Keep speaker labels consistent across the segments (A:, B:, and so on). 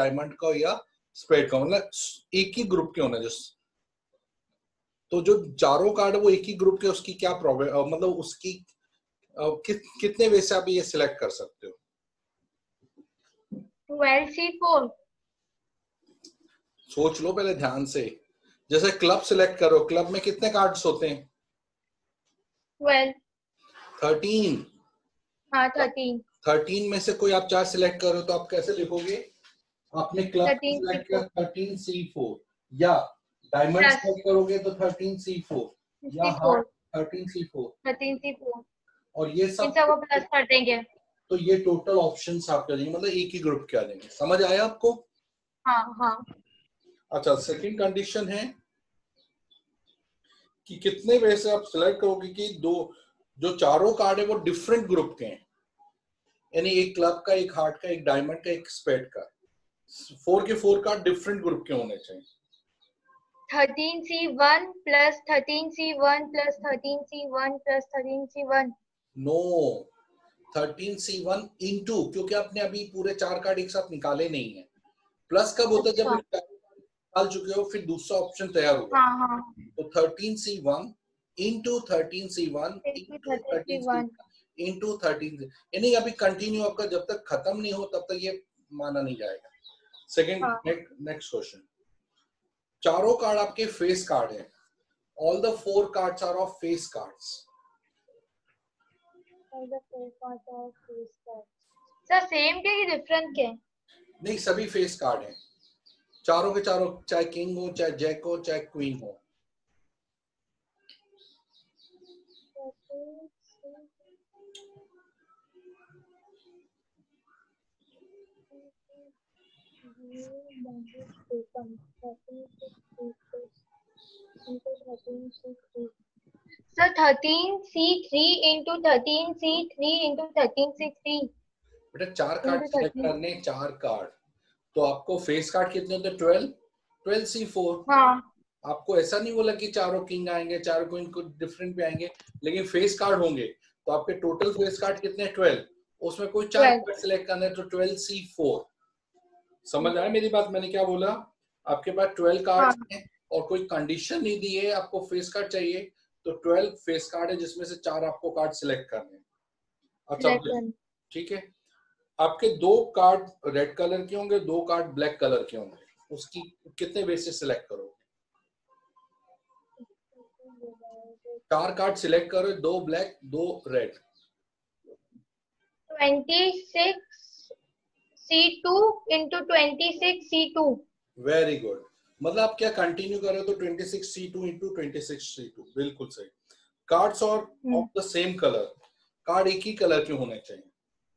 A: Diamond का या spade का, मतलब एक ही ग्रुप के होना। तो जो चारों कार्ड वो एक ही ग्रुप के, उसकी क्या प्रॉब्लम, मतलब उसकी कितने वे से आप ये सिलेक्ट कर सकते हो?
B: 12C4।
A: सोच लो पहले ध्यान से। जैसे क्लब सिलेक्ट करो, क्लब में कितने कार्ड्स होते हैं?
B: 12।
A: 13।
B: हाँ 13।
A: 13 में से कोई आप 4 सिलेक्ट करो तो आप कैसे लिखोगे? आपने क्लब सिलेक्ट किया
B: 13C4
A: 13C4, या डायमंड सिलेक्ट करोगे तो 13C4, या हार्ट 13C4,
B: 13C4,
A: और ये
B: इन
A: सब
B: सबको प्लस कर देंगे।
A: तो ये टोटल ऑप्शंस आप कर देंगे, मतलब एक ही ग्रुप के आ जाएंगे। समझ आया आपको?
B: हाँ हाँ।
A: अच्छा, सेकंड कंडीशन है कि कितने वे से आप सिलेक्ट करोगे कि दो जो चारों कार्ड है वो डिफरेंट ग्रुप के हैं, यानी एक क्लब का, एक हार्ट का, एक डायमंड का, एक स्पेड का। 4 के 4 कार्ड डिफरेंट ग्रुप के होने चाहिए।
B: 13C1 plus 13C1 plus 13C1 plus 13C1।
A: No, 13C1 into, क्योंकि आपने अभी पूरे 4 कार्ड एक साथ निकाले नहीं है। प्लस कब होता है? जब निकाल चुके हो, फिर दूसरा ऑप्शन तैयार होगा।
B: हाँ हाँ।
A: तो 13C1 into 13C1 into 13C1 into 13, यानी अभी कंटिन्यू आपका जब तक खत्म नहीं हो तब तक ये माना नहीं जाएगा। Second, next question. चारों कार्ड आपके फेस कार्ड है। All the 4 cards are of face cards.
B: Sir same क्या कि डिफरेंट क्या?
A: नहीं, सभी फेस कार्ड हैं, चारों के चारों, चाहे किंग हो, चाहे जैक हो, चाहे क्वीन हो।
B: Sir 13C3 into 13C3 into 13C3।
A: बेटा 4 कार्ड सिलेक्ट करने, 4 कार्ड, तो आपको फेस कार्ड कितने होते हैं? 12, 12C4।
B: हाँ।
A: आपको ऐसा नहीं बोला कि चारों किंग आएंगे, चारों क्वीन को डिफरेंट पे आएंगे, लेकिन फेस कार्ड होंगे। तो आपके टोटल फेस कार्ड कितने? 12। उसमें कोई 4 कार्ड सिलेक्ट करना है तो 12C4। समझ आया मेरी बात? मैंने क्या बोला? आपके पास 12 कार्ड हैं और कोई कंडीशन नहीं दी है, आपको फेस कार्ड चाहिए, तो 12 फेस कार्ड है जिसमें से 4 आपको कार्ड सिलेक्ट करने हैं। अच्छा, ठीक है। आपके 2 कार्ड रेड कलर के होंगे, 2 कार्ड ब्लैक कलर के होंगे, उसकी कितने वे से सिलेक्ट करोगे? 4 कार्ड सिलेक्ट करो, 2 black 2 red.
B: 26C2 into 26C2।
A: Very good. मतलब आप क्या कंटिन्यू कर रहे हो तो 26C2 इंटू 26C2, बिल्कुल सही। कार्ड्स और of the same colour, card एक ही कलर के होने चाहिए।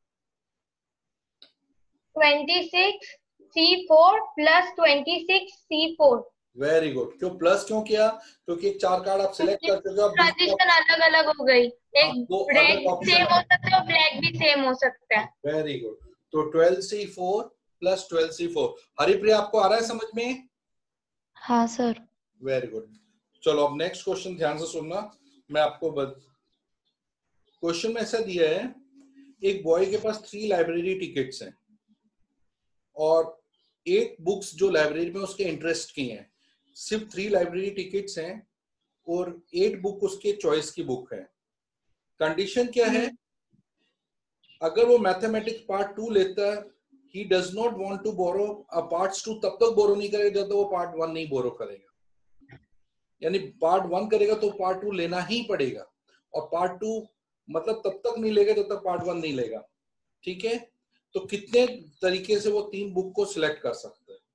B: 26C4 plus 26C4।
A: Very good. क्यों प्लस क्यों किया? क्योंकि 4 कार्ड आप सिलेक्ट कर चुके हो,
B: ट्रांजिशन अलग अलग हो गई, एक रेड सेम हो सकता है, ब्लैक भी सेम हो सकता है।
A: Very good. तो 12C4 प्लस 12C4। हरिप्रिया, आपको आ रहा है समझ में?
C: हाँ सर।
A: Very good. चलो अब नेक्स्ट क्वेश्चन ध्यान से सुनना। मैं आपको क्वेश्चन में ऐसा दिया है, एक बॉय के पास 3 लाइब्रेरी टिकट्स हैं और 8 बुक्स जो लाइब्रेरी में उसके इंटरेस्ट की हैं। सिर्फ 3 लाइब्रेरी टिकट्स हैं और 8 बुक उसके चॉइस की बुक है। कंडीशन क्या है? अगर वो मैथमेटिक्स पार्ट 2 लेता है, he does not want to borrow a parts 2, तब तक बोरो नहीं करेगा जब तक वो पार्ट 1 नहीं बोरो करेगा। यानी पार्ट 1 करेगा तो पार्ट 2 लेना ही पड़ेगा, और पार्ट 2 मतलब तब तक नहीं लेगा जब तक पार्ट 1 नहीं लेगा। ठीक है? तो कितने तरीके से वो 3 बुक को सिलेक्ट कर सकते हैं?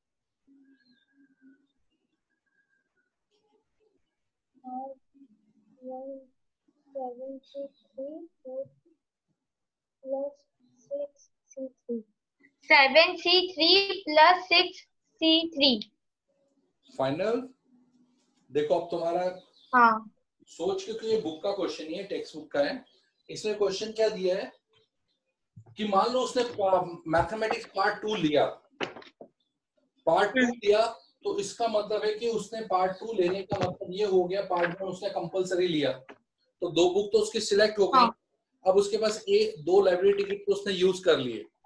B: Seven C3 plus 6C3।
A: Final? देखो अब तुम्हारा
B: हाँ।
A: सोच, क्योंकि ये बुक का क्वेश्चन ही है, टेक्स्ट बुक का है। इसमें क्वेश्चन क्या दिया है कि मान लो उसने मैथमेटिक्स पार्ट 2 लिया, पार्ट 2 लिया, तो इसका मतलब है कि उसने पार्ट 2 लेने का मतलब ये हो गया पार्ट 1 उसने कंपलसरी लिया, तो 2 बुक तो उसकी सिलेक्ट हो गई। अब उसके पास 2 लाइब्रेरी टिकट तो उसने यूज कर लिए,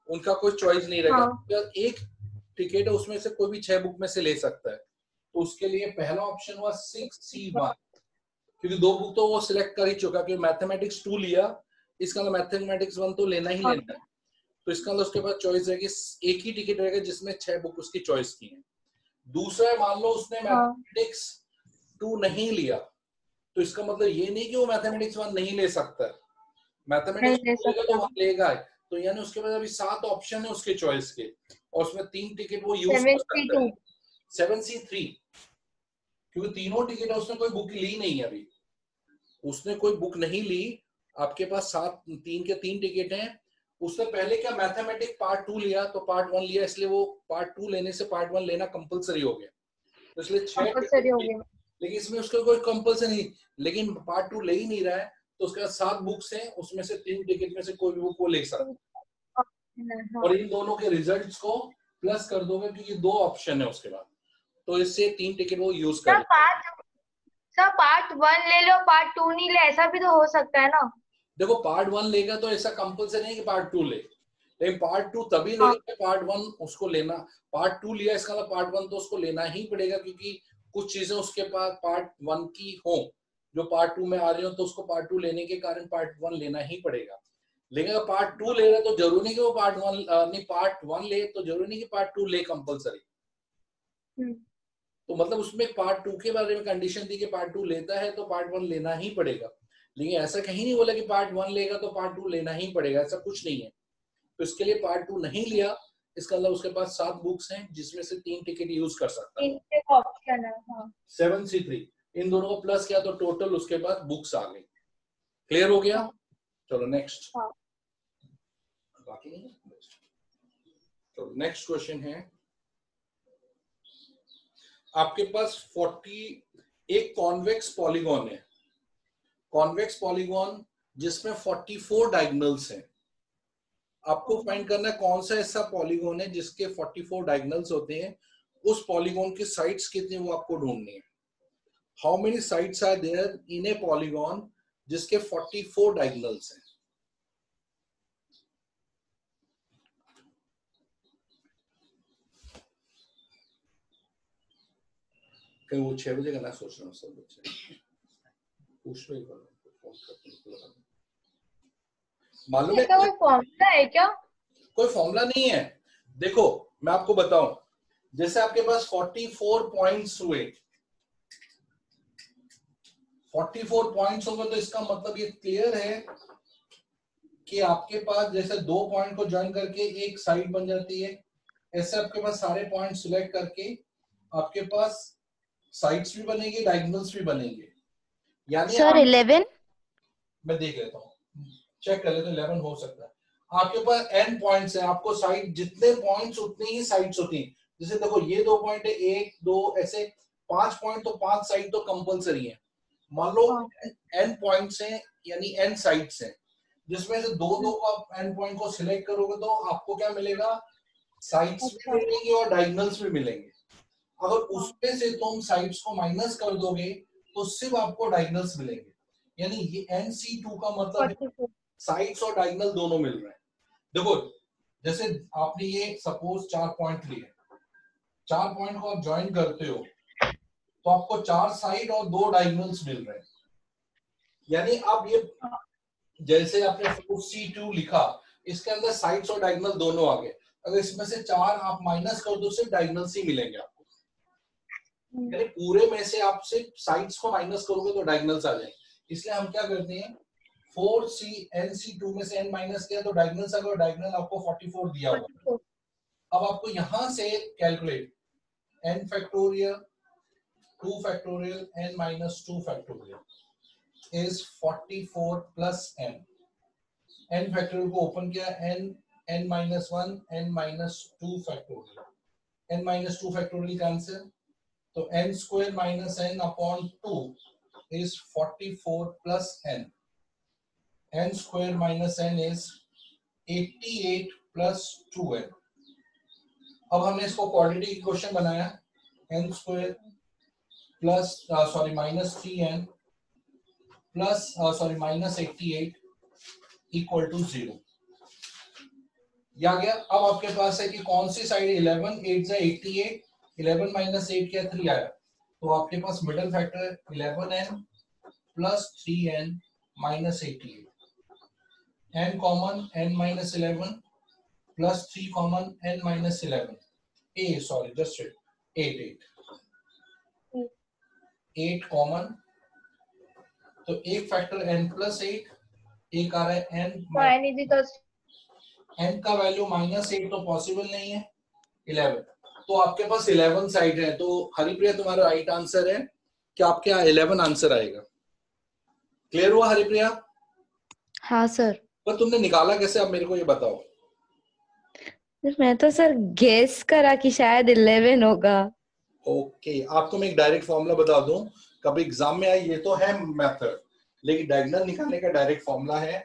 A: उनका कोई चॉइस नहीं रहेगा।
B: हाँ।
A: अगर एक टिकट है उसमें से कोई भी 6 बुक में से ले सकता है, तो उसके लिए पहला ऑप्शन हुआ 6C1, क्योंकि 2 बुक तो वो सिलेक्ट कर ही चुका, क्योंकि मैथमेटिक्स 2 लिया, इसका मतलब मैथमेटिक्स 1 तो लेना ही
B: हाँ।
A: लेना है, तो इसका मतलब उसके पास चॉइस रहेगी, एक ही टिकट रहेगा जिसमें 6 बुक उसकी चॉइस की है। दूसरा है, मान लो उसने मैथमेटिक्स 2 नहीं लिया, तो इसका मतलब ये नहीं कि वो मैथमेटिक्स 1 नहीं ले सकता, मैथमेटिक्स
B: नहीं ले
A: लेगा तो
B: सकता।
A: वहां लेगा। तो यानी उसके पास अभी 7 ऑप्शन है उसके चॉइस के, और उसमें 3 टिकट वो यूज कर सकता है। 7C3, क्योंकि तीनों टिकट है, उसने कोई बुक ली नहीं है अभी, उसने कोई बुक नहीं ली। आपके पास 3 के 3 टिकट हैं। उसने पहले क्या मैथमेटिक्स पार्ट 2 लिया, तो पार्ट 1 लिया, इसलिए वो पार्ट 2 लेने से पार्ट 1 लेना कंपलसरी हो गया, तो इसलिए 6
B: कंपल्सरी हो
A: टिकट।
B: गया।
A: लेकिन इसमें उसका कोई कंपल्सरी नहीं, लेकिन पार्ट 2 ले ही नहीं रहा है, तो उसके पास 7 बुक्स हैं, उसमें से 3 टिकट में से कोई भी बुक वो ले सकता है। और इन दोनों के रिजल्ट्स को प्लस कर दोगे, क्योंकि 2 ऑप्शन है उसके बाद, तो इससे 3 टिकट वो यूज कर।
B: सर पार्ट 1 ले लो, पार्ट 2 नहीं ले, ऐसा भी तो हो सकता है ना।
A: देखो पार्ट 1 लेगा तो ऐसा कंपल्सरी नहीं कि पार्ट 2 ले, लेकिन पार्ट 2 तभी लेगा कि पार्ट 1 उसको लेना, पार्ट 2 लिया इसका मतलब पार्ट 1 तो उसको लेना ही पड़ेगा, क्योंकि कुछ चीजें उसके पास पार्ट 1 की हो जो पार्ट 2 में आ रही हो, तो उसको पार्ट 2 लेने के कारण पार्ट 1 लेना ही पड़ेगा। लेकिन अगर पार्ट 2 ले रहा है तो जरूरी नहीं कि वो पार्ट 1 नहीं, पार्ट 1 ले तो जरूरी नहीं कि पार्ट 2 ले कंपल्सरी। तो मतलब उसमें पार्ट 2 के बारे में कंडीशन थी कि पार्ट 2 लेता है तो पार्ट 1 लेना ही पड़ेगा, लेकिन ऐसा कहीं नहीं बोला कि पार्ट 1 लेगा तो पार्ट 2 लेना ही पड़ेगा, ऐसा कुछ नहीं है। तो इसके लिए पार्ट 2 नहीं लिया, इसका मतलब उसके पास 7 बुक्स हैं जिसमें से 3 टिकट यूज कर सकता है।
B: 3 ऑप्शन है। हाँ।
A: 7C3, इन दोनों को प्लस किया तो टोटल उसके पास बुक्स आ गई। क्लियर हो गया?
B: हाँ।
A: चलो नेक्स्ट।
B: हाँ।
A: बाकी नहीं है। चलो नेक्स्ट क्वेश्चन है, आपके पास एक कॉन्वेक्स पॉलीगॉन है, कॉन्वेक्स पॉलीगॉन जिसमें 44 डायगोनल्स हैं। आपको फाइंड करना है कौन सा ऐसा पॉलीगॉन है जिसके 44 डायगोनल्स होते हैं, उस पॉलीगॉन की साइड्स कितनी वो आपको ढूंढनी है। How many sides are there in a polygon जिसके 44 डायगोनल्स हैं। कहीं वो 6 बजे का ना सोच रहा हूँ, सब बच्चे पूछ लो एक बार, मालूम है
B: कोई फॉर्मूला है क्या?
A: कोई फॉर्मूला नहीं है। देखो मैं आपको बताऊं, जैसे आपके पास 44 पॉइंट्स हुए, 44 पॉइंट्स होंगे, तो इसका मतलब ये क्लियर है कि आपके पास जैसे 2 पॉइंट को ज्वाइन करके एक साइड बन जाती है, ऐसे आपके पास सारे पॉइंट सिलेक्ट करके आपके पास साइड्स भी बनेंगे, डायगोनल्स भी बनेंगे। यानी
C: सर 11।
A: मैं देख लेता हूँ, चेक कर लेते हैं, 11 हो सकता है। आपके पास n पॉइंट्स है, आपको साइड जितने पॉइंट्स उतनी ही साइड्स होती हैं। जैसे देखो ये 2 पॉइंट है, 1 2 ऐसे 5 पॉइंट, तो 5 साइड तो कंपलसरी है। मान लो n पॉइंट्स हैं यानी n साइड्स हैं, जिसमें से 2 का n पॉइंट को सिलेक्ट करोगे तो आपको क्या मिलेगा, साइड्स भी मिलेंगे और डायगोनल्स भी मिलेंगे। अगर उसमें से तुम साइड्स को माइनस कर दोगे तो सिर्फ आपको डायगोनल्स मिलेंगे। यानी ये NC2 का मतलब साइड्स और डायगोनल दोनों मिल रहे हैं। देखो जैसे आपने ये सपोज 4 पॉइंट लिए, 4 पॉइंट को आप ज्वाइन करते हो तो आपको 4 साइड और 2 डायगोनल्स मिल रहे हैं। यानी अब ये जैसे आपने C2 लिखा, इसके अंदर साइड्स और डायगोनल दोनों आ गए। अगर इसमें से 4 आप माइनस कर दो सिर्फ डायगोनल्स ही मिलेंगे आपको, यानी पूरे में से आप सिर्फ साइड्स को माइनस करोगे तो डायगोनल्स आ जाएंगे। इसलिए हम क्या करते हैं, 4NC2 में से n माइनस किया तो डायगोनल्स आ गए, और डायगोनल आपको 44 दिया हुआ। अब आपको यहां से calculate n factorial 2 factorial n minus 2 factorial is 44 plus n। n factorial को ओपन किया, n minus 1 n minus 2 factorial, n minus 2 factorial cancel, तो n square minus n upon 2 is 44 plus n. n square minus n is 88 plus 2n. अब हमने इसको quadratic equation बनाया, n square plus minus 3n plus minus 88 equal to 0। ये आ गया। अब आपके पास है कि कौन सी साइड 11 8 से 88, 11 माइनस 8 क्या 3 आया, तो आपके पास मिडिल फैक्टर है 11n plus 3n minus 88, n common n minus 11 plus 3 common n minus 11, ah sorry just 8 8 common, तो एक फैक्टर n प्लस 8, एक आ रहा है n n का वैल्यू माइनस 8 तो पॉसिबल नहीं है, 11, तो आपके पास 11 साइड है। तो हरिप्रिया तुम्हारा राइट आंसर है कि आपके यहाँ 11 आंसर आएगा। क्लियर हुआ हरिप्रिया?
C: हाँ सर।
A: पर तुमने निकाला कैसे, अब मेरे को ये बताओ।
C: मैं तो सर गेस करा कि शायद 11 होगा।
A: ओके, आपको मैं एक डायरेक्ट फॉर्मूला बता दूं, कभी एग्जाम में आए, ये तो है मेथड, लेकिन डायगोनल निकालने का डायरेक्ट फॉर्मूला है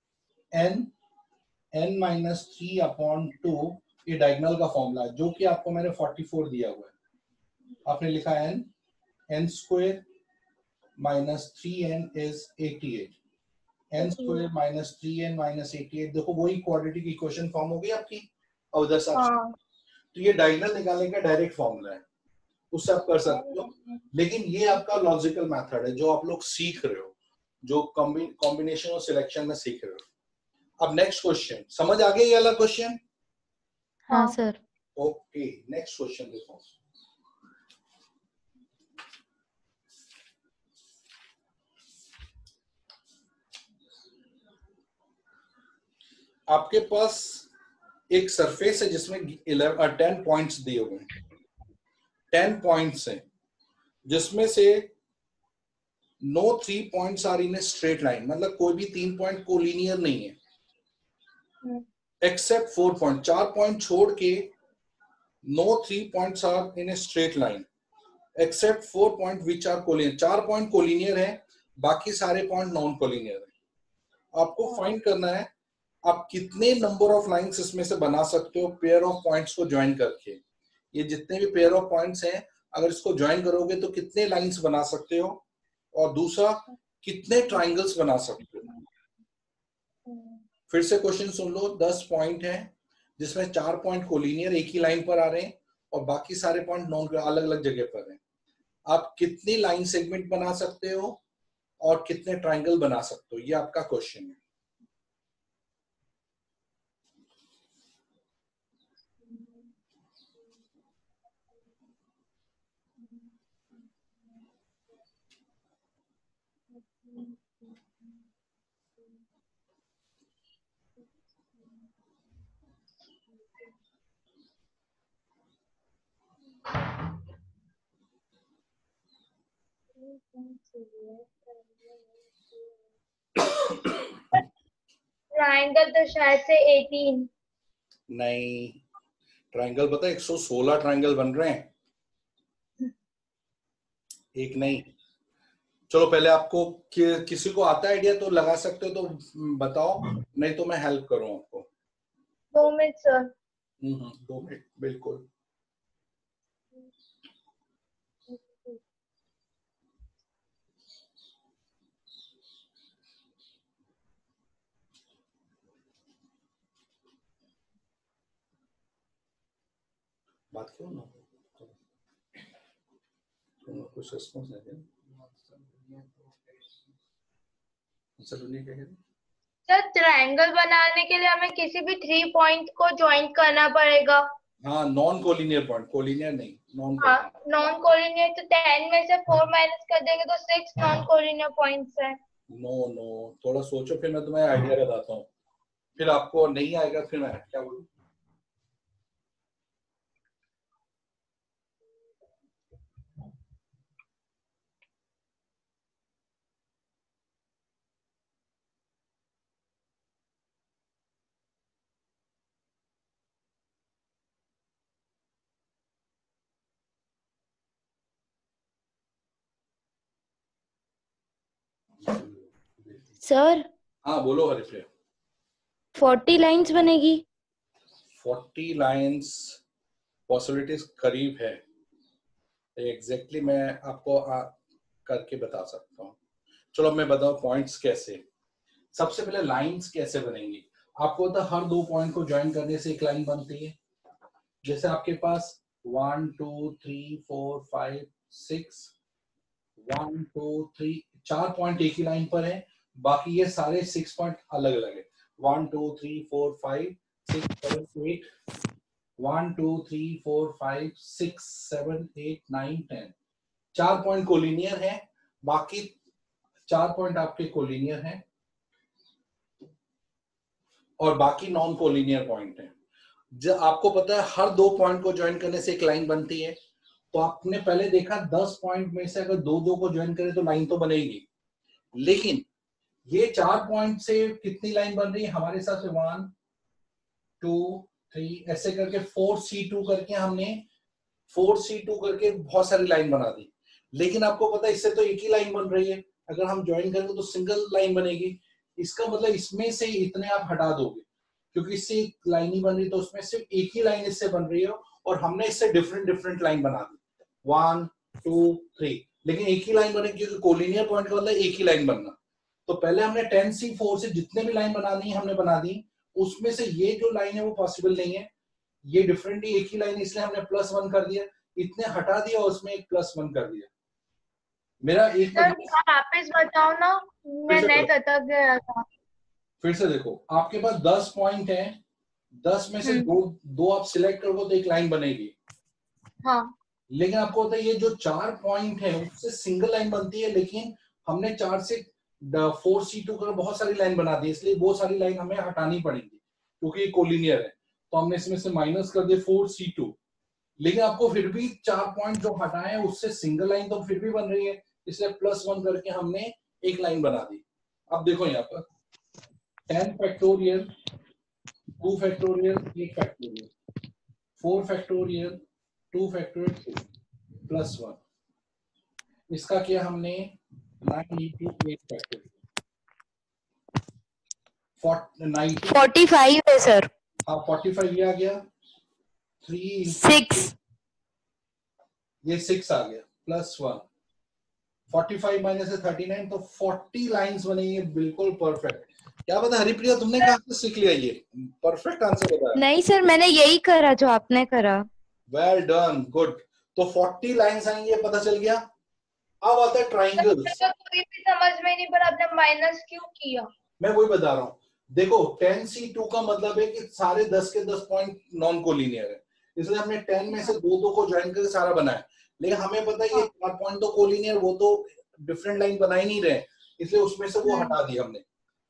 A: n माइनस 3 अपॉन 2, ये डायगोनल का फॉर्मूला है, जो कि आपको मैंने 44 दिया हुआ है। आपने लिखा n square minus 3n is 88, n square minus 3n minus 88, देखो वही क्वाड्रेटिक इक्वेशन फॉर्म हो गई आपकी। और उधर से तो ये डायगोनल निकालने का डायरेक्ट फॉर्मूला है, उससे आप कर सकते हो, लेकिन ये आपका लॉजिकल मेथड है जो आप लोग सीख रहे हो, जो कॉम्बिनेशन और सिलेक्शन में सीख रहे हो। अब नेक्स्ट क्वेश्चन समझ आ गया ये वाला क्वेश्चन?
C: हाँ सर।
A: ओके, नेक्स्ट क्वेश्चन देखो। आपके पास एक सरफेस है जिसमें 10 पॉइंट्स दिए हुए हैं, 10 पॉइंट्स हैं, जिसमें से no 3 points are in a straight line, मतलब कोई भी 3 पॉइंट कोलिनियर नहीं है, एक्सेप्ट 4 पॉइंट, 4 पॉइंट छोड़ के no 3 points are in a straight line except 4 point which are collinear, 4 point collinear है, बाकी सारे पॉइंट नॉन कोलिनियर है। आपको फाइंड करना है आप कितने नंबर ऑफ लाइंस इसमें से बना सकते हो पेयर ऑफ पॉइंट्स को ज्वाइन करके। ये जितने भी पेयर ऑफ पॉइंट्स हैं, अगर इसको ज्वाइन करोगे तो कितने लाइंस बना सकते हो, और दूसरा कितने ट्राइंगल्स बना सकते हो। फिर से क्वेश्चन सुन लो, 10 पॉइंट है जिसमें 4 पॉइंट कोलिनियर एक ही लाइन पर आ रहे हैं और बाकी सारे पॉइंट नॉन अलग अलग जगह पर हैं। आप कितनी लाइन सेगमेंट बना सकते हो और कितने ट्राइंगल बना सकते हो, ये आपका क्वेश्चन है।
B: ट्रायंगल तो शायद से 18।
A: नहीं, ट्राइंगल पता है 116 ट्राइंगल बन रहे हैं, एक नहीं। चलो पहले आपको किसी को आता है आइडिया तो लगा सकते हो तो बताओ, नहीं तो मैं हेल्प करूं आपको।
B: 2 मिनट सर।
A: 2 मिनट बिल्कुल। बात क्यों ना कुछ रिस्पॉन्स नहीं दे।
B: सर ट्रायंगल बनाने के लिए हमें किसी भी 3 पॉइंट को ज्वाइन करना पड़ेगा।
A: हाँ, नॉन कोलिनियर पॉइंट, कोलिनियर नहीं, नॉन।
B: हाँ, नॉन कोलिनियर तो 10 में से 4 माइनस कर देंगे तो 6 नॉन कोलिनियर पॉइंट्स है।
A: नो नो, थोड़ा सोचो फिर मैं तुम्हें आइडिया बताता हूँ, फिर आपको नहीं आएगा फिर मैं क्या बोलूं।
C: सर
A: हाँ बोलो हरिप्रिया।
C: 40 लाइंस बनेगी।
A: 40 लाइंस पॉसिबिलिटीज करीब है, एग्जैक्टली मैं आपको करके बता सकता हूँ। चलो मैं बताऊँ पॉइंट्स कैसे। सबसे पहले लाइंस कैसे बनेंगी, आपको पता हर दो पॉइंट को ज्वाइन करने से एक लाइन बनती है। जैसे आपके पास 1 2 3 4 5 6 1 2 3 4 पॉइंट एक ही लाइन पर है, बाकी ये सारे 6 पॉइंट अलग अलग है। 1 2 3 4 5 6 7 8 1 2 3 4 5 6 7 8 9 10 4 पॉइंट कोलिनियर है, बाकी 4 पॉइंट आपके कोलिनियर हैं और बाकी नॉन कोलिनियर पॉइंट है। जब आपको पता है हर दो पॉइंट को ज्वाइन करने से एक लाइन बनती है, तो आपने पहले देखा 10 पॉइंट में से अगर दो दो को ज्वाइन करें तो लाइन तो बनेगी, लेकिन ये 4 पॉइंट से कितनी लाइन बन रही है हमारे हिसाब से 1 2 3 ऐसे करके 4C2 करके हमने 4C2 करके बहुत सारी लाइन बना दी। लेकिन आपको पता है इससे तो एक ही लाइन बन रही है, अगर हम ज्वाइन करेंगे तो सिंगल लाइन बनेगी। इसका मतलब इसमें से इतने आप हटा दोगे, क्योंकि इससे एक लाइन ही बन रही, तो उसमें सिर्फ एक ही लाइन इससे बन रही है और हमने इससे डिफरेंट डिफरेंट लाइन बना दी 1 2 3, लेकिन एक ही लाइन बनेगी क्योंकि कोलिनियर पॉइंट का मतलब एक ही लाइन बनना। तो पहले हमने 10C4 से जितने भी लाइन बनानी है हमने बना दी, उसमें से ये जो लाइन है वो पॉसिबल नहीं है, ये डिफरेंट ही एक ही लाइन, इसलिए हमने +1 कर दिया, इतने हटा दिया और उसमें एक +1 कर दिया। मेरा एक
B: वापस बताओ ना, मैं नहीं अटक गया था।
A: फिर से देखो, आपके पास 10 पॉइंट है, 10 में से दो आप सिलेक्ट करोगे तो एक लाइन बनेगी।
B: हाँ।
A: लेकिन आपको होता है ये जो 4 पॉइंट है उससे सिंगल लाइन बनती है, लेकिन हमने 4 से 4C2 कर बहुत सारी लाइन बना दी, इसलिए वो सारी लाइन हमें हटानी पड़ेगी क्योंकि ये कोलिनियर है। तो हमने इसमें से माइनस कर दिया 4C2, लेकिन आपको फिर भी 4 पॉइंट जो हटाए उससे सिंगल लाइन तो फिर भी बन रही है, इसलिए +1 करके हमने एक लाइन बना दी। अब देखो यहाँ पर 10 factorial 2 factorial 8 factorial 4 factorial 2 factorial 2 +1, इसका किया हमने 9 into 8 फैक्टोरियल
C: 45 है सर।
A: हाँ 45 ये आ गया, 3
C: 6
A: ये 6 आ गया +1, 45 माइनस है 39, तो 40 लाइंस बनेंगी बिल्कुल परफेक्ट। क्या पता हरिप्रिया तुमने कहाँ से सीख लिया ये परफेक्ट आंसर बताया? नहीं
C: सर, मैंने यही करा जो आपने करा।
A: Well done, good. तो 40 लाइंस आएंगी, ये पता चल गया। अब आता है ट्राइंगल्स।
B: समझ में नहीं पर आपने माइनस क्यों किया?
A: मैं वही बता रहा हूँ, देखो 10C2 का मतलब है कि सारे 10 के 10 पॉइंट नॉन कोलिनियर है, इसलिए हमने 10 में से दो दो को ज्वाइन करके सारा बनाया। लेकिन हमें पता है ये 4 पॉइंट तो कोलिनियर, वो तो डिफरेंट लाइन बना ही नहीं रहे, इसलिए उसमें से वो हटा दी हमने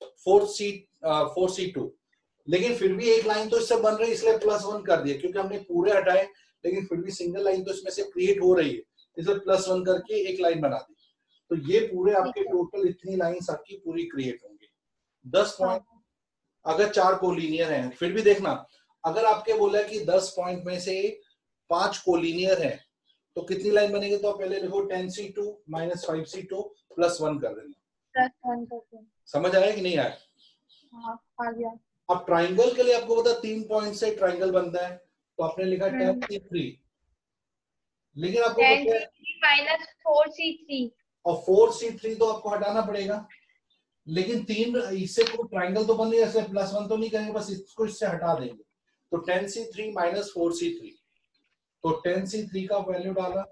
A: 4C2। लेकिन फिर भी एक लाइन तो इससे बन रही है, इसलिए +1 कर दिया, क्योंकि हमने पूरे हटाए लेकिन फिर भी सिंगल लाइन तो इसमें से क्रिएट हो रही है, इसलिए +1 करके एक लाइन बना दी। तो ये पूरे आपके टोटल इतनी लाइंस आपकी पूरी क्रिएट होंगी 10 पॉइंट। अगर 4 कोलिनियर हैं, फिर भी देखना, अगर आपके बोला कि 10 पॉइंट में से 5 कोलिनियर है तो कितनी लाइन बनेगी? तो पहले देखो 10C2 - 5C2 +1 कर देना।
B: +1 कर देना।
A: समझ आया कि नहीं आया?
B: हाँ, आ गया।
A: अब ट्राइंगल के लिए आपको पता 3 पॉइंट से ट्राइंगल बनता है, तो आपने लिखा 10C3, लेकिन आपको पता है
B: -4C3
A: और 4C3 तो आपको हटाना पड़ेगा, लेकिन 3 इससे कोई ट्राइंगल तो बन नहीं, ऐसे +1 तो नहीं करेंगे, बस इसको इससे हटा देंगे। तो 10C3 - 4C3, तो 10C3 का वैल्यू डाला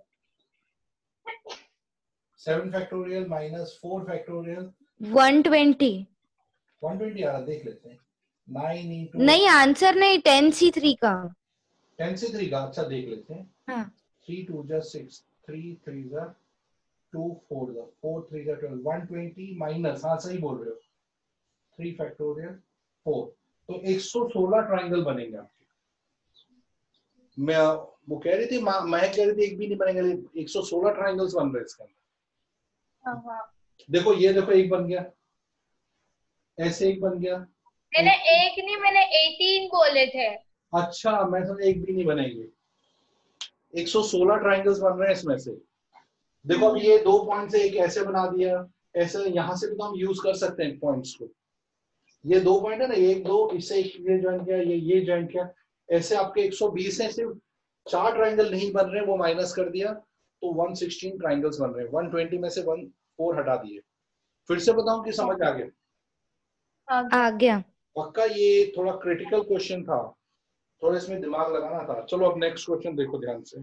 A: 7 फैक्टोरियल -4 फैक्टोरियल
C: 120
A: आ रहा, देख लेते हैं। 9 into
C: नहीं, आंसर नहीं, 10C3 का।
A: 10C3 का, अच्छा देख लेते हैं।
C: हाँ।
A: 3 2 6 3 3 2 4 4 3 12 120 माइनस, हाँ सही बोल रहे हो, 3 फैक्टोरियल 4, तो 116 ट्राइंगल बनेंगे आपके। मैं वो कह रही थी, मैं कह रही थी एक भी नहीं बनेंगे, 116 ट्राइंगल्स बन रहे इसके अंदर। देखो ये देखो, एक बन गया, ऐसे एक बन गया।
B: मैंने एक नहीं, मैंने 18 बोले थे। अच्छा,
A: मैं तो एक भी नहीं बनेंगे, 116 ट्राइंगल्स बन रहे हैं इसमें से। देखो अब ये 2 पॉइंट से एक ऐसे बना दिया, ऐसे यहाँ से भी तो हम यूज कर सकते हैं पॉइंट्स को। ये 2 पॉइंट है ना, 1 2, इससे ये ज्वाइन किया, ये ज्वाइन किया, ऐसे आपके 120 है, सिर्फ 4 ट्राइंगल नहीं बन रहे, वो माइनस कर दिया, तो 116 ट्राइंगल्स बन रहे हैं। 120 में से 4 हटा दिए। फिर से बताऊं कि समझ आ गया?
C: आ गया।
A: पक्का ये थोड़ा क्रिटिकल क्वेश्चन था, थोड़ा इसमें दिमाग लगाना था। चलो अब नेक्स्ट क्वेश्चन देखो ध्यान से।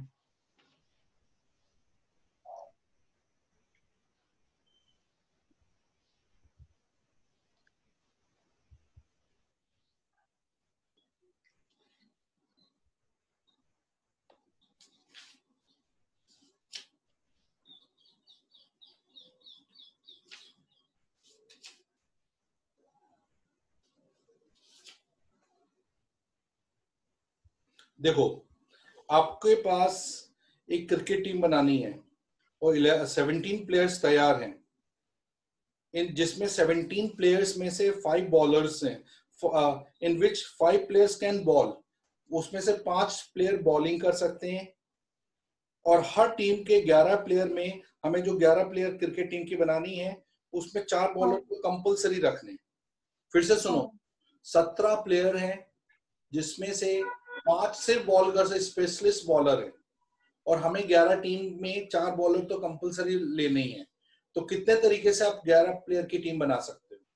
A: देखो आपके पास एक क्रिकेट टीम बनानी है और 17 प्लेयर्स तैयार हैं, इन जिसमें 17 प्लेयर्स में से 5 बॉलर्स हैं, in which 5 players can bowl. उसमें से 5 प्लेयर बॉलिंग कर सकते हैं और हर टीम के 11 प्लेयर में हमें जो 11 प्लेयर क्रिकेट टीम की बनानी है उसमें 4 बॉलर को कंपलसरी रखने। फिर से सुनो, 17 प्लेयर हैं जिसमें से 5 सिर्फ बॉलर से स्पेशलिस्ट बॉलर है और हमें 11 टीम में 4 बॉलर तो कंपलसरी लेने ही है। तो कितने तरीके से आप 11 प्लेयर की टीम बना सकते हो?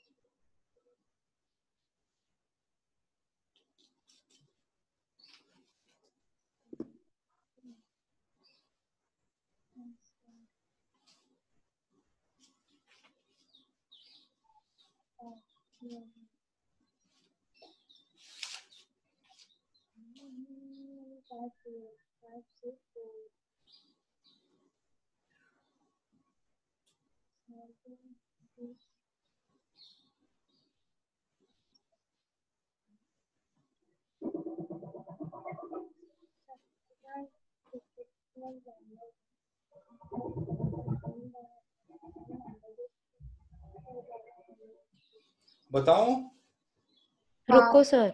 A: बताओ।
C: रुको sir.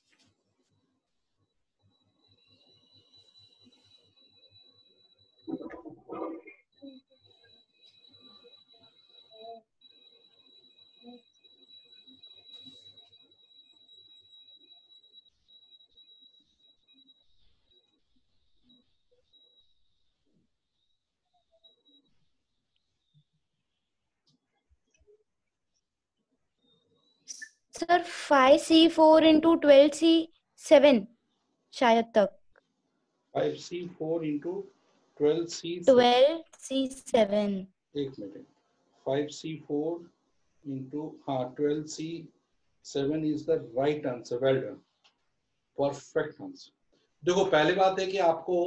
C: Sir 5C4 into 12C7 शायद तक।
A: 5C4 into 12C7।
C: 12C7।
A: एक minute, 5C4 into 12C7 is the right answer. Well done, perfect answer. देखो पहली बात है कि आपको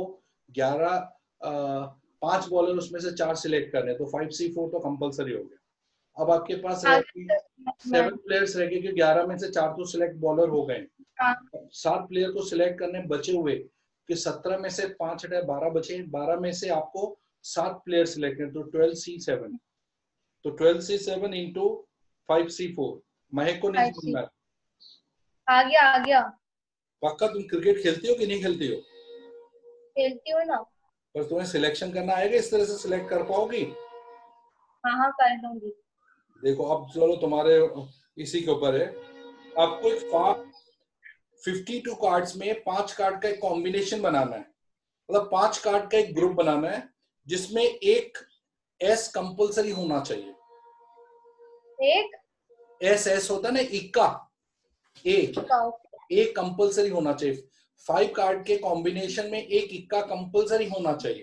A: 5 बॉलर उसमें से 4 सिलेक्ट करने, तो 5C4 तो कंपलसरी हो गया। अब आपके पास 7 प्लेयर्स रह गए, 11 में से 4 तो सिलेक्ट बॉलर हो गए। 7 प्लेयर को सिलेक्ट करने बचे हुए कि 17 में से 5 हटाए 12 बचे, 12 में से आपको 7 प्लेयर सिलेक्ट करने, तो 12C7। तो 12C7 इंटू 5C4। महक को नहीं समझना?
B: आ गया।
A: पक्का तुम क्रिकेट खेलती हो कि नहीं खेलती हो?
B: खेलती हूँ ना।
A: पर तुम्हें सिलेक्शन करना आएगा, इस तरह से सिलेक्ट कर पाओगी?
B: हाँ कर दूंगी।
A: देखो अब चलो तुम्हारे इसी के ऊपर है। आपको एक 52 कार्ड्स में 5 कार्ड का एक कॉम्बिनेशन बनाना है, मतलब 5 कार्ड का एक ग्रुप बनाना है जिसमें एक एस कंपलसरी होना चाहिए।
B: एक
A: एस होता है ना, इक्का, एक कंपलसरी होना चाहिए। 5 कार्ड के कॉम्बिनेशन में एक इक्का कंपलसरी होना चाहिए।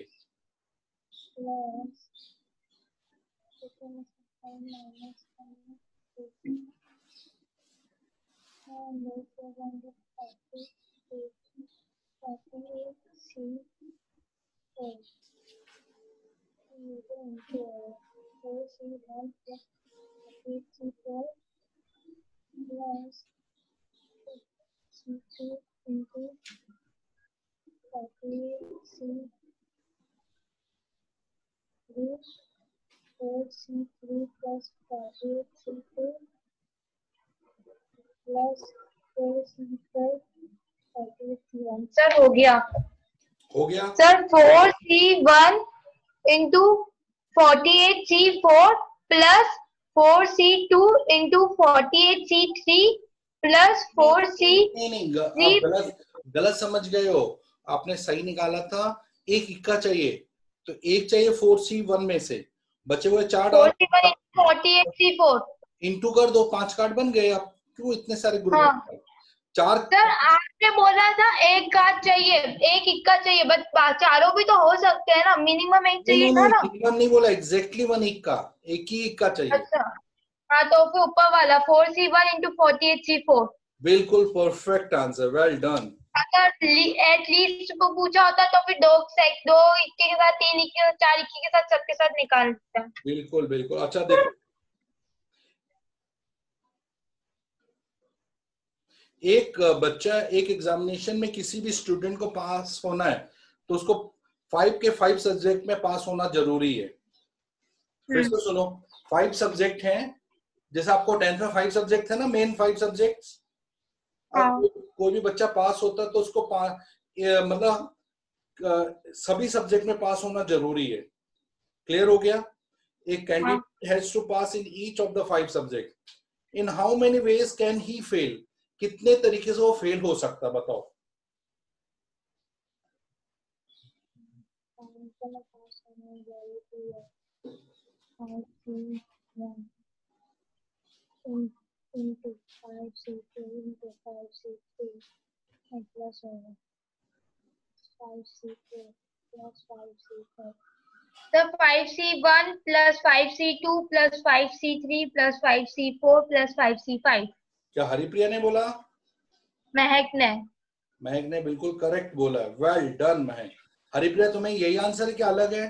B: सर हो गया। Sir 4C1 into 48C4 plus 4C2 into 48C3 plus 4C।
A: नहीं, आप गलत समझ गए हो। आपने सही निकाला था, एक इक्का चाहिए, तो एक चाहिए 4C1 में से, बचे हुए 4
B: 4C1 into 48C4
A: इंटू कर दो, 5 कार्ड बन गए। आप क्यों इतने सारे ग्रुप?
B: हाँ
A: चार
B: सर, आपने बोला था एक गाज चाहिए, एक इक्का चाहिए, बट चारों भी तो हो सकते हैं ना, मिनिमम एक चाहिए था ना।
A: मिनिमम नहीं बोला, एग्जैक्टली वन इक्का, एक ही इक्का चाहिए।
B: अच्छा हाँ, तो फिर ऊपर वाला 4C1 into 48C4।
A: बिल्कुल परफेक्ट आंसर, वेल डन।
B: अगर एटलीस्ट को पूछा होता तो फिर दो इक्के के साथ, तीन इक्के, चार इक्के के साथ, सबके साथ निकाल देता।
A: बिल्कुल बिल्कुल। अच्छा देखो, एक बच्चा एक एग्जामिनेशन में किसी भी स्टूडेंट को पास होना है तो उसको 5 के 5 सब्जेक्ट में पास होना जरूरी है। फिर से सुनो, 5 सब्जेक्ट हैं, जैसे आपको 10th में 5 सब्जेक्ट थे ना, मेन 5 सब्जेक्ट्स। अब कोई भी बच्चा पास होता है तो उसको मतलब सभी सब्जेक्ट में पास होना जरूरी है। क्लियर हो गया? एक candidate has to pass in each of the 5 subject. In how many ways can he fail? कितने तरीके से वो फेल हो सकता, बताओ।
B: into 5C2 into 5C3 and plus 5C4 plus 5C5. So 5C1 plus 5C2 plus 5C3 plus 5C4 plus 5C5.
A: क्या हरिप्रिया ने बोला?
B: महक ने
A: बिल्कुल करेक्ट बोला, वेल डन महक। हरिप्रिया तुम्हें यही आंसर है क्या अलग है?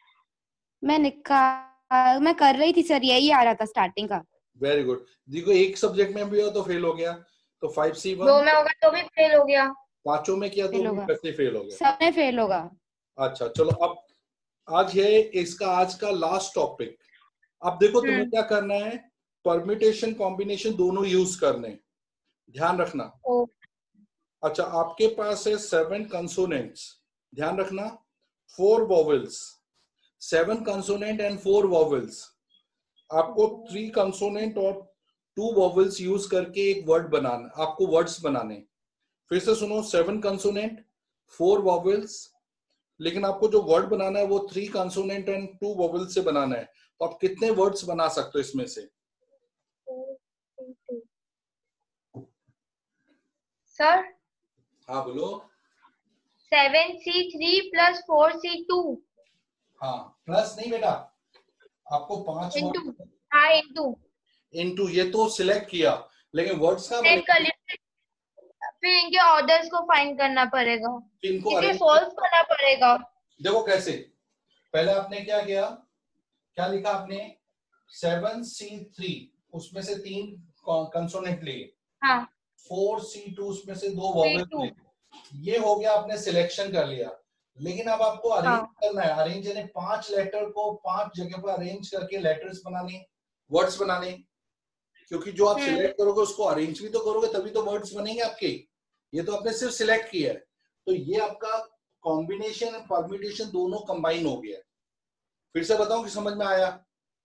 C: मैं कर रही थी सर, यही आ रहा था स्टार्टिंग का।
A: Very good. देखो एक सब्जेक्ट में भी हो तो फेल हो गया, तो 5C1।
B: दो में होगा तो भी फेल हो गया,
A: पांचों में किया तो भी कैसे फेल हो गया?
C: सब में फेल होगा।
A: अच्छा चलो, अब आज है इसका आज का लास्ट टॉपिक। अब देखो तुम्हें क्या करना है, परम्यूटेशन कॉम्बिनेशन दोनों यूज करने, ध्यान रखना। अच्छा, आपके पास है 7 कंसोनेंट्स, ध्यान रखना, 4 वॉवेल्स, 7 कंसोनेंट एंड 4 वॉवेल्स। आपको 3 कंसोनेंट और 2 वॉवेल्स यूज करके एक वर्ड बनाना, आपको वर्ड्स बनाने। फिर से सुनो, 7 कंसोनेंट 4 वॉवेल्स, लेकिन आपको जो वर्ड बनाना है वो 3 कंसोनेंट एंड 2 वॉवेल्स से बनाना है। तो आप कितने वर्ड्स बना सकते हो इसमें से?
B: सर
A: हाँ बोलो।
B: 7C3 plus 4C2।
A: हाँ, प्लस नहीं बेटा, आपको 5 वर्ड इनटू, ये तो सिलेक्ट किया, लेकिन वर्ड्स का
B: फिर इनके ऑर्डर्स को फाइंड करना पड़ेगा,
A: इनको
B: इसे सॉल्व करना पड़ेगा।
A: देखो कैसे, पहले आपने क्या किया, क्या लिखा आपने? 7C3, उसमें से 3 कंसोनेंट लिए। हाँ। 4C2, उसमें से 2 वॉवेल्स लिए। ये हो गया, आपने सिलेक्शन कर लिया। लेकिन अब आपको अरेंज करना है। अरेंज यानी 5 लेटर को 5 जगह पर अरेंज करके लेटर्स बनाने, वर्ड्स बनाने। क्योंकि जो आप सिलेक्ट करोगे उसको अरेंज भी तो करोगे, तभी तो वर्ड्स बनेंगे आपके। ये तो आपने सिर्फ सिलेक्ट किया है, तो ये आपका कॉम्बिनेशन और परम्यूटेशन दोनों कंबाइन हो गया। फिर से बताऊं कि समझ में आया?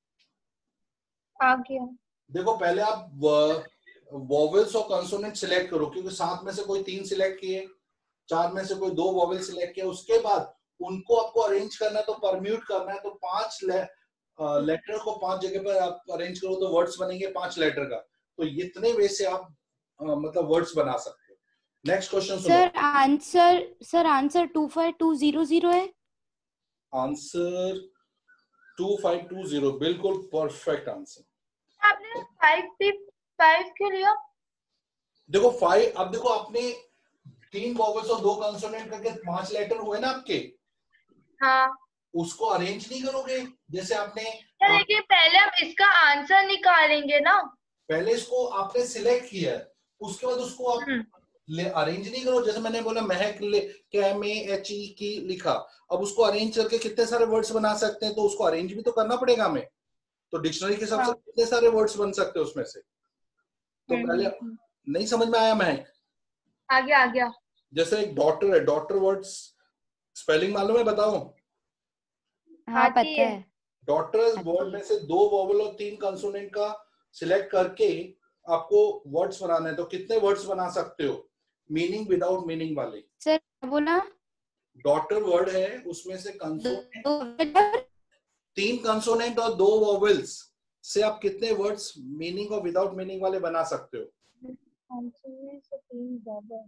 B: आ गया। देखो
A: पहले आप वॉवेल्स और कंसोनेंट सिलेक्ट करो, क्योंकि 7 में से कोई 3 सिलेक्ट किए, 4 में से कोई 2 वॉवेल सिलेक्ट किया, उसके बाद उनको आपको अरेंज करना है, तो परम्यूट करना है। तो 5 लेटर को 5 जगह पर आप अरेंज करो तो वर्ड्स बनेंगे 5 लेटर का। तो इतने वे से आप मतलब वर्ड्स बना सकते हो। नेक्स्ट क्वेश्चन सुनो।
C: सर आंसर 25200 है।
A: आंसर 2520, बिल्कुल परफेक्ट आंसर।
B: आपने 5 क्यों लिया?
A: देखो 5, अब देखो आपने 3 वॉवेल्स और 2 कंसोनेंट करके 5 लेटर हुए ना आपके। हाँ। उसको अरेंज नहीं करोगे जैसे आपने?
B: लेकिन पहले हम इसका आंसर निकालेंगे ना।
A: पहले इसको आपने सिलेक्ट किया, उसके बाद उसको आप अरेंज नहीं करो। जैसे मैंने बोला महक KMAHE की लिखा, अब उसको अरेंज करके कितने सारे वर्ड्स बना सकते हैं, तो उसको अरेंज भी तो करना पड़ेगा हमें। तो डिक्शनरी के हिसाब से कितने सारे वर्ड्स बन सकते हैं उसमें से। तो पहले नहीं समझ में आया महक?
B: आ गया।
A: जैसे एक डॉटर है, डॉटर वर्ड्स स्पेलिंग मालूम है? बताओ।
C: हाँ पता है।
A: डॉटर्स वर्ड में से 2 वॉवल और 3 कंसोनेंट का सिलेक्ट करके आपको वर्ड्स बनाने हैं। तो कितने वर्ड्स बना सकते हो मीनिंग विदाउट मीनिंग वाले?
C: सर बोला,
A: डॉटर वर्ड है, उसमें से कंसोनेंट 3 कंसोनेंट और 2 वॉवेल्स से आप कितने वर्ड्स मीनिंग और विदाउट मीनिंग वाले बना सकते हो?
B: कॉन्सोनेंट से 3 वॉवल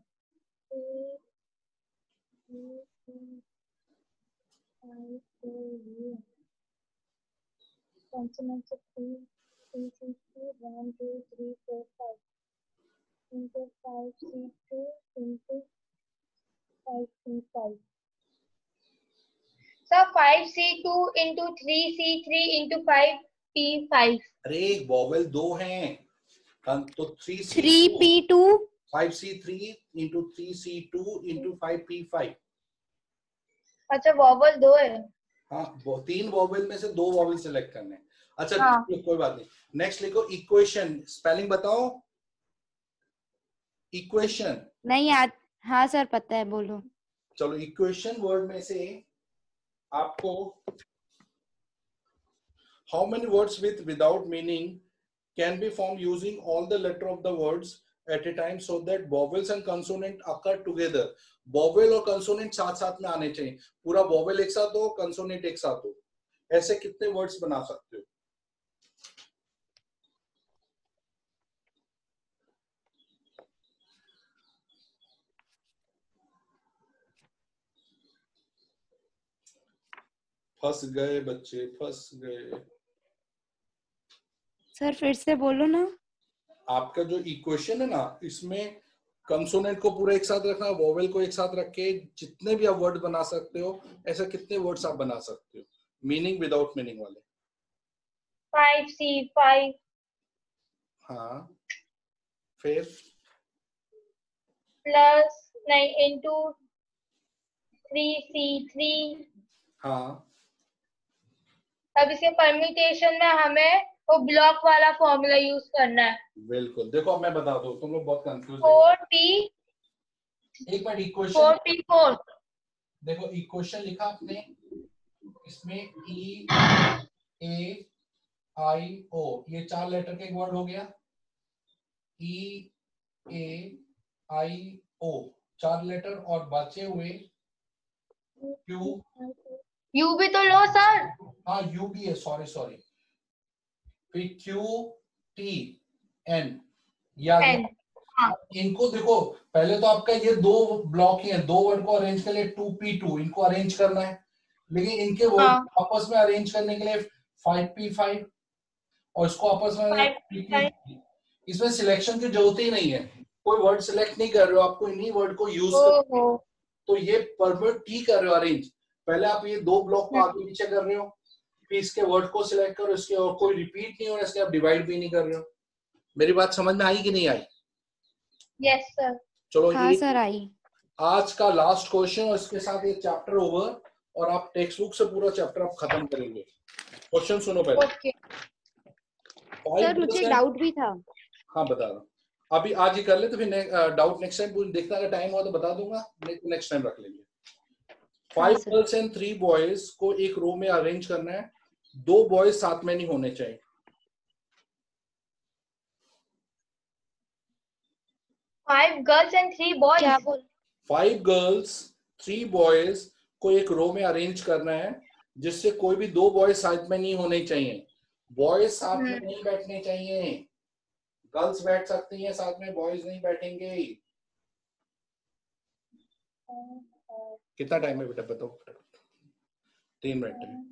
B: कॉन्सोनेंट से 3 3 1 2 3 4 5 into 5C2 into 5P5. So 5C2 into 3C3 into 5P5.
A: अरे वॉवेल 2 हैं तो
C: 3P2
A: 5C3 into 3C2 into 5P5.
B: अच्छा वॉवल 2 है।
A: हाँ वो 3 वॉवेल में से 2 वॉवेल सिलेक्ट करने हैं। अच्छा
B: हाँ।
A: कोई बात नहीं। नेक्स्ट लिखो इक्वेशन, स्पेलिंग बताओ। इक्वेशन
C: नहीं याद। हाँ सर पता है, बोलो।
A: चलो इक्वेशन वर्ड में से आपको how many words with without meaning can be formed using all the letter of the words at a time so that vowels and consonant occur together. vowel और consonant साथ साथ में आने चाहिए। पूरा vowel एक साथ हो, consonant एक साथ हो। ऐसे कितने वर्ड्स बना सकते हो? फंस गए बच्चे, फंस गए।
C: सर फिर से बोलो ना।
A: आपका जो इक्वेशन है ना, इसमें कंसोनेंट को पूरा एक साथ रखना, वोवेल को एक साथ रख के जितने भी आप वर्ड बना सकते हो, ऐसे कितने वर्ड्स आप बना सकते हो मीनिंग विदाउट मीनिंग वाले?
B: 5C5।
A: हाँ फिर
B: प्लस नहीं इंटू 3C3।
A: हाँ
B: अब इसके परम्यूटेशन में हमें वो ब्लॉक वाला फॉर्मूला यूज करना है।
A: बिल्कुल। देखो अब मैं बता दूं, तुम लोग बहुत कंफ्यूज हो।
B: 4P
A: एक मिनट, इक्वेशन
B: 4P4।
A: देखो, इक्वेशन लिखा आपने, इसमें E A I O, ये 4 लेटर का एक वर्ड हो गया। E A I O 4 letter, और बचे हुए Q,
B: यू भी तो लो सर।
A: हाँ U भी है, सॉरी सॉरी। फिर Q T N, याद है? इनको देखो, पहले तो आपका ये 2 ब्लॉक ही है, 2 वर्ड को अरेंज के लिए 2P2 इनको अरेंज करना है, लेकिन इनके वर्ड आपस में अरेंज करने के लिए 5P5 और इसको आपस में 3P। इसमें सिलेक्शन की जरूरत ही नहीं है, कोई वर्ड सिलेक्ट नहीं कर रहे हो, आपको इन्हीं वर्ड को यूज कर, तो ये परमिट टी कर रहे हो अरेंज। पहले आप ये 2 ब्लॉक को आगे पीछे कर रहे हो, फिर इसके वर्ड को सिलेक्ट करो, इसके और कोई रिपीट नहीं हो रहा, इसके आप डिवाइड भी नहीं कर रहे हो। मेरी बात समझ में आई कि नहीं आई?
B: Yes sir.
A: चलो
C: हाँ
A: ये
C: सर आई।
A: आज का लास्ट क्वेश्चन, और इसके साथ ये चैप्टर ओवर, और आप टेक्स्ट बुक से पूरा चैप्टर आप खत्म करेंगे। क्वेश्चन सुनो पहले।
B: ओके
C: सर मुझे डाउट भी था।
A: हाँ बता रहा हूँ, अभी आज ही कर ले, तो फिर डाउट नेक्स्ट टाइम देखना, अगर टाइम हुआ तो बता दूंगा, नेक्स्ट टाइम रख लेंगे। 5 गर्ल्स एंड 3 बॉयज को एक रो में अरेंज करना है, 2 बॉयज साथ में नहीं होने चाहिए।
B: 5 गर्ल्स एंड 3 बॉयज।
C: क्या बोल?
A: 5 गर्ल्स 3 बॉयज को एक रो में अरेंज करना है, जिससे कोई भी 2 बॉयज साथ में नहीं होने चाहिए। बॉयज साथ में नहीं बैठने चाहिए, गर्ल्स बैठ सकती हैं साथ में, बॉयज नहीं बैठेंगे। कितना टाइम है बेटा, बताओ? 3 मिनट है।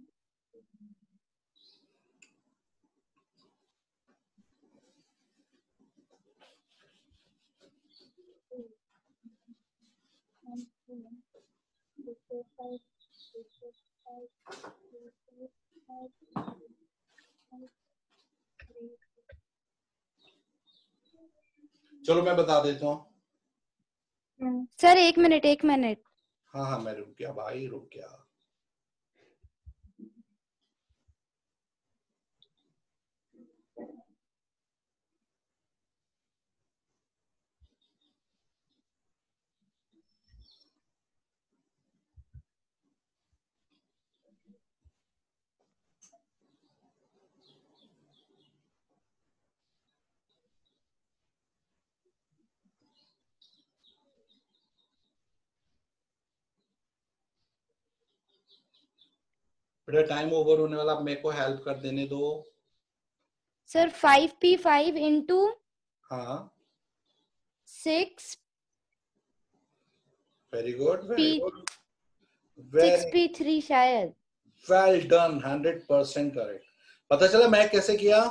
A: चलो मैं बता देता हूँ।
C: Sir 1 minute 1 minute.
A: हाँ हाँ मैं रुक गया भाई, रुक गया। बेटा टाइम ओवर होने वाला, मेरे को हेल्प कर देने दो।
C: सर 5P5 इंटू
A: हाँ
C: 6
A: very good, very
C: P
A: good, very
C: 6P3 शायद।
A: Well done, 100% correct. पता चला मैं कैसे किया?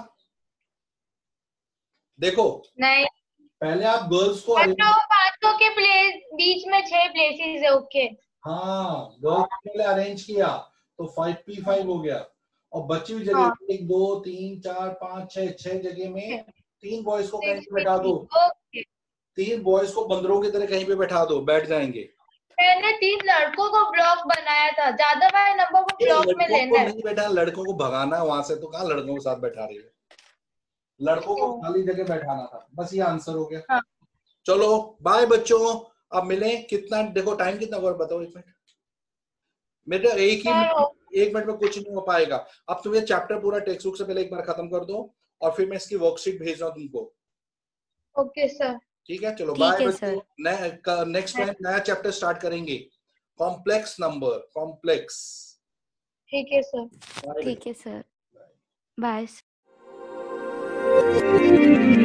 A: देखो
B: नहीं,
A: पहले आप गर्ल्स को
B: बट वो 500 के प्लेस बीच में 6 प्लेसेस है। ओके,
A: हाँ गर्ल्स को पहले अरेंज किया तो 5P5 हो गया, और बची हुई जगह
B: हाँ।
A: 1 2 3 4 5 6 6 जगह में 3 बॉयज को कहीं पे बैठा
B: 6P3।
A: दो।
B: ओके,
A: 3 बॉयज को बंदरों की तरह कहीं पे बैठा दो, बैठ जाएंगे।
B: मैंने 3 लड़कों को ब्लॉक बनाया था, ज्यादा वाले नंबर को
A: ये
B: ब्लॉक में
A: लड़कों
B: लेना
A: को
B: है।
A: नहीं बैठा, लड़कों को भगाना है वहां से, तो कहाँ लड़कों के साथ बैठा रही है? लड़कों को खाली जगह बैठाना था, बस ये आंसर हो गया।
B: हाँ।
A: चलो बाय बच्चों, अब मिले। कितना देखो टाइम कितना हुआ बताओ, 1 मिनट। मेरा एक मिनट में कुछ नहीं हो पाएगा। अब तुम ये चैप्टर पूरा टेक्स्ट बुक से पहले एक बार खत्म कर दो, और फिर मैं इसकी वर्कशीट भेज रहा हूँ तुमको।
B: Okay sir.
A: ठीक है, चलो
C: ठीक
A: बाय
C: है
A: बच्चों। नेक्स्ट टाइम नया चैप्टर स्टार्ट करेंगे, कॉम्प्लेक्स नंबर, कॉम्प्लेक्स।
B: ठीक है सर।
C: ठीक है सर, बाय।